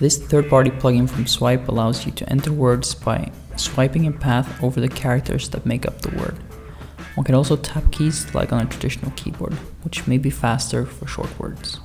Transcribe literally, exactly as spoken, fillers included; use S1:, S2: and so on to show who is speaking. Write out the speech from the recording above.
S1: This third-party plugin from Swype allows you to enter words by swiping a path over the characters that make up the word. One can also tap keys like on a traditional keyboard, which may be faster for short words.